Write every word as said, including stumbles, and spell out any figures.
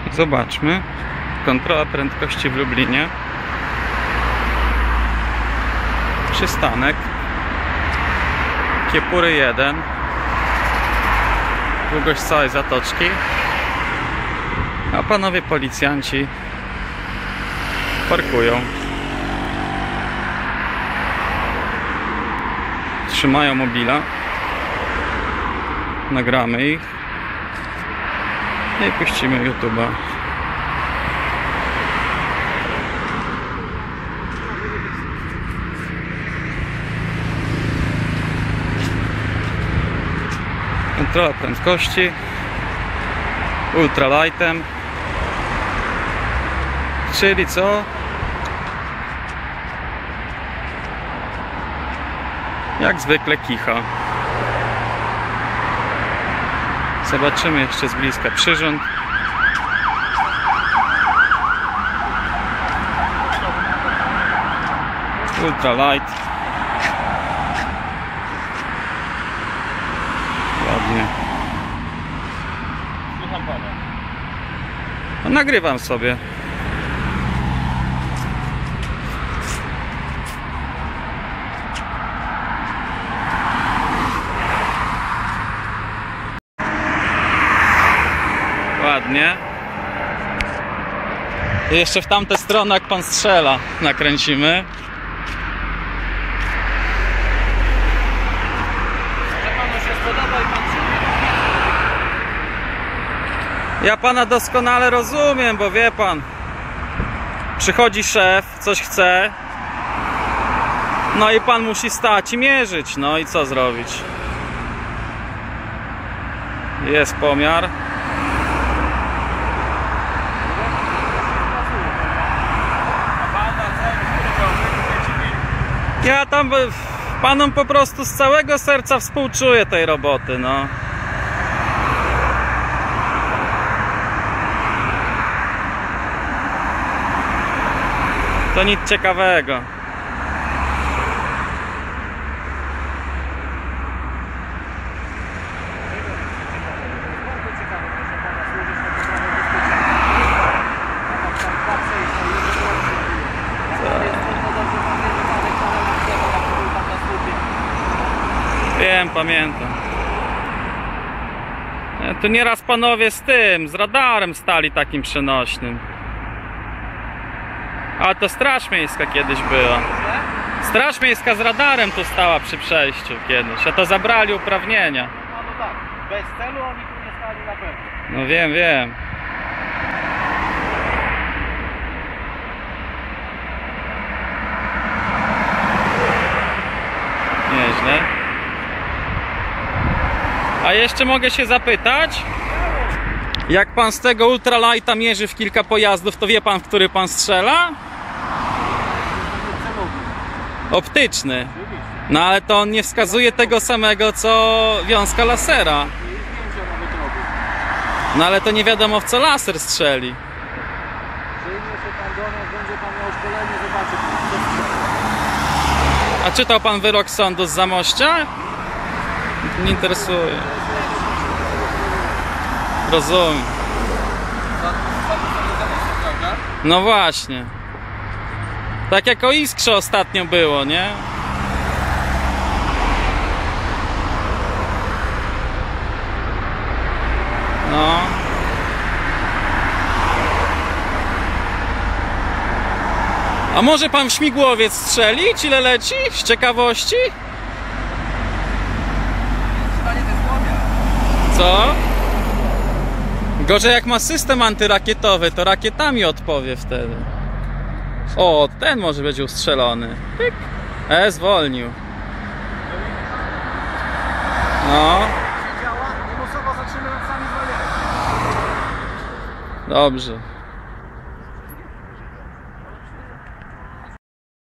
Zobaczmy. Kontrola prędkości w Lublinie. Przystanek. Kiepury jeden. Długość całej zatoczki. A panowie policjanci parkują. Trzymają mobila. Nagramy ich i puścimy YouTube'a. Kontrola prędkości ultralightem, czyli co? Jak zwykle kicha. Zobaczymy jeszcze z bliska przyrząd. Ultralight. Ładnie. Słucham pana. No, nagrywam sobie. Ładnie. I jeszcze w tamtę stronę, jak pan strzela, nakręcimy. Ja pana doskonale rozumiem, bo wie pan, przychodzi szef, coś chce, no i pan musi stać i mierzyć, no i co zrobić? Jest pomiar. Ja tam panom po prostu z całego serca współczuję tej roboty, no. To nic ciekawego. Wiem, pamiętam. Tu nieraz panowie z tym, z radarem stali takim przenośnym. A to Straż Miejska kiedyś była. Straż Miejska z radarem tu stała przy przejściu kiedyś, a to zabrali uprawnienia. No, no tak, bez celu oni tu nie stali na pewno. No wiem, wiem. Nieźle. A jeszcze mogę się zapytać, jak pan z tego ultralighta mierzy w kilka pojazdów, to wie pan, w który pan strzela? Optyczny. No ale to on nie wskazuje tego samego, co wiązka lasera. No ale to nie wiadomo, w co laser strzeli. A czytał pan wyrok sądu z Zamościa? Nie interesuje. Rozumiem. No właśnie. Tak jak o Iskrze ostatnio było, nie? No. A może pan w śmigłowiec strzelić? Ile leci? Z ciekawości? Co? Gorzej jak ma system antyrakietowy, to rakietami odpowie wtedy. O, ten może być ustrzelony. Pyk. E, zwolnił. No. Działa, przymusowo zatrzymywać sami zwolnienie. Dobrze.